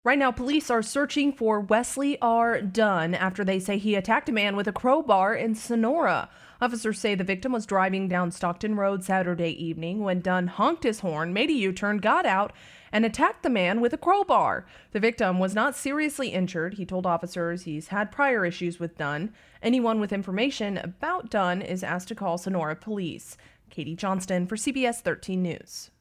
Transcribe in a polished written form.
Right now, police are searching for Wesley R. Dunn after they say he attacked a man with a crowbar in Sonora. Officers say the victim was driving down Stockton Road Saturday evening when Dunn honked his horn, made a U-turn, got out, and attacked the man with a crowbar. The victim was not seriously injured. He told officers he's had prior issues with Dunn. Anyone with information about Dunn is asked to call Sonora police. Katie Johnston for CBS 13 News.